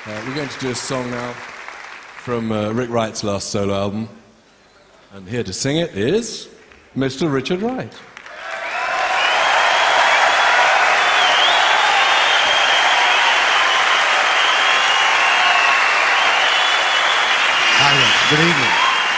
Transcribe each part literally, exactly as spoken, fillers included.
Uh, we're going to do a song now from uh, Rick Wright's last solo album. And here to sing it is Mister Richard Wright. Hi, good evening.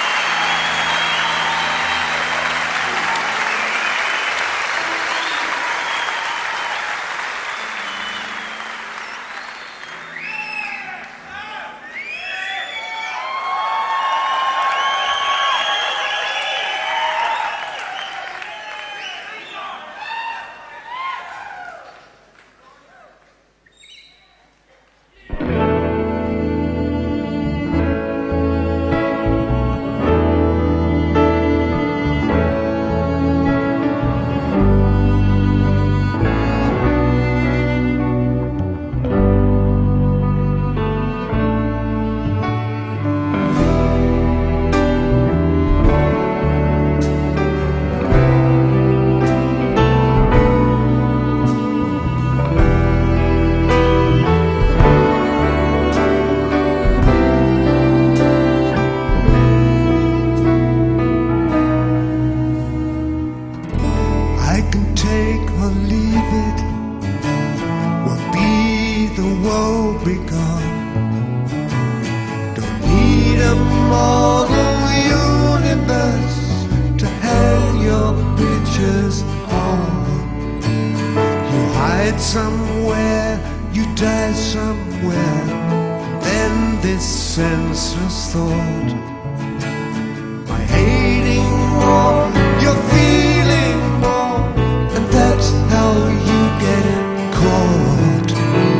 Somewhere, you die somewhere, then this senseless thought. By hating more, you're feeling more, and that's how you get caught.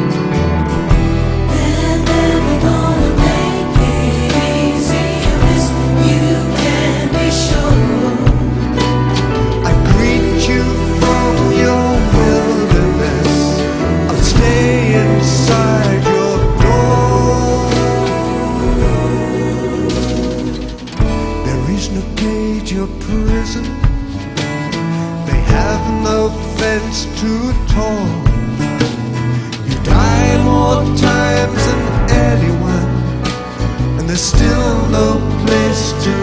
They're never gonna make it easy, this you can be sure. I greet you from your wilderness, stay inside your door. There is no cage or prison, they have no fence too tall. You die more times than anyone, and there's still no place to